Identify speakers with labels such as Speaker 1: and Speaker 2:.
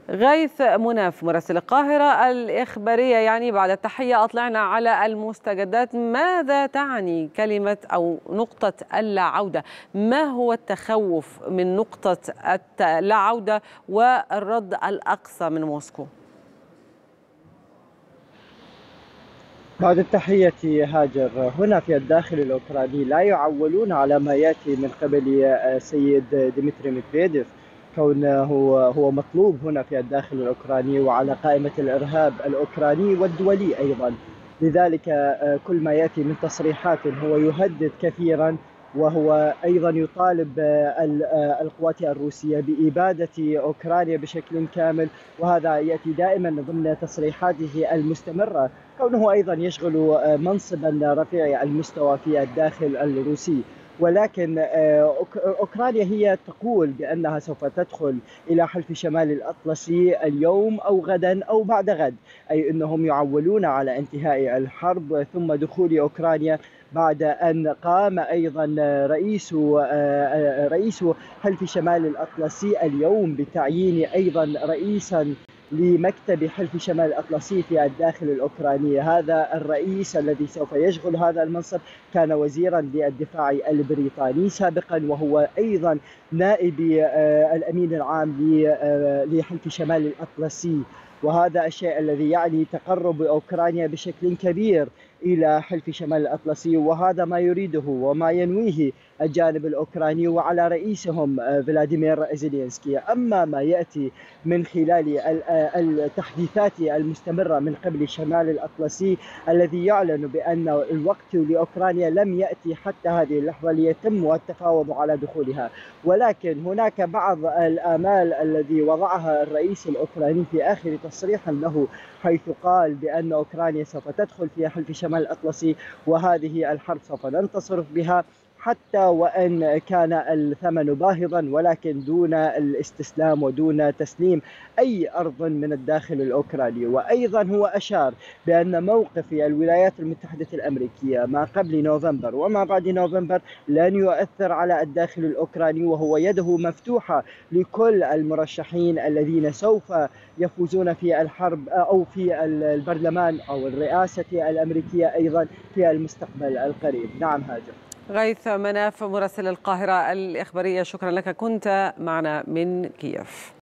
Speaker 1: غيث مناف مراسل القاهرة الإخبارية، يعني بعد التحية أطلعنا على المستجدات. ماذا تعني كلمة أو نقطة اللا عودة؟ ما هو التخوف من نقطة اللا عودة والرد الأقصى من موسكو؟
Speaker 2: بعد التحية هاجر، هنا في الداخل الأوكراني لا يعولون على ما يأتي من قبل السيد ديمتري ميدفيديف، كونه هو مطلوب هنا في الداخل الأوكراني وعلى قائمة الإرهاب الأوكراني والدولي أيضا. لذلك كل ما يأتي من تصريحات هو يهدد كثيرا، وهو أيضا يطالب القوات الروسية بإبادة أوكرانيا بشكل كامل، وهذا يأتي دائما ضمن تصريحاته المستمرة، كونه أيضا يشغل منصبا رفيع المستوى في الداخل الروسي. ولكن أوكرانيا هي تقول بأنها سوف تدخل إلى حلف شمال الأطلسي اليوم أو غدا أو بعد غد، أي أنهم يعولون على انتهاء الحرب ثم دخول أوكرانيا، بعد أن قام أيضا رئيس حلف شمال الأطلسي اليوم بتعيين أيضا رئيسا لمكتب حلف شمال الأطلسي في الداخل الأوكراني. هذا الرئيس الذي سوف يشغل هذا المنصب كان وزيرا للدفاع البريطاني سابقا، وهو أيضا نائب الأمين العام لحلف شمال الأطلسي، وهذا الشيء الذي يعني تقرب أوكرانيا بشكل كبير إلى حلف شمال الأطلسي، وهذا ما يريده وما ينويه الجانب الأوكراني وعلى رئيسهم فلاديمير زيلينسكي. أما ما يأتي من خلال التحديثات المستمرة من قبل شمال الأطلسي الذي يعلن بأن الوقت لأوكرانيا لم يأتي حتى هذه اللحظة ليتم التفاوض على دخولها، ولكن هناك بعض الآمال الذي وضعها الرئيس الأوكراني في آخر تصريح له، حيث قال بأن أوكرانيا سوف تدخل في حلف شمال الأطلسي، وهذه الحرب سوف ننتصر بها حتى وأن كان الثمن باهظا، ولكن دون الاستسلام ودون تسليم أي أرض من الداخل الأوكراني. وأيضا هو أشار بأن موقف الولايات المتحدة الأمريكية ما قبل نوفمبر وما بعد نوفمبر لن يؤثر على الداخل الأوكراني، وهو يده مفتوحة لكل المرشحين الذين سوف يفوزون في الحرب أو في البرلمان أو الرئاسة الأمريكية أيضا في المستقبل القريب. نعم هاجر.
Speaker 1: غيث مناف مراسل القاهرة الإخبارية، شكرا لك، كنت معنا من كييف.